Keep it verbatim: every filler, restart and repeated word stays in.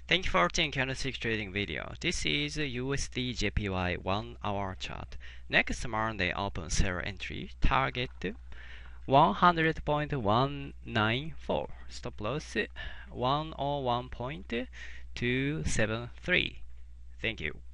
Thank you for watching Candlestick Trading video. This is U S D J P Y one hour chart. Next Monday open sell entry target one hundred point one nine four. Stop loss one oh one point two seven three. Thank you.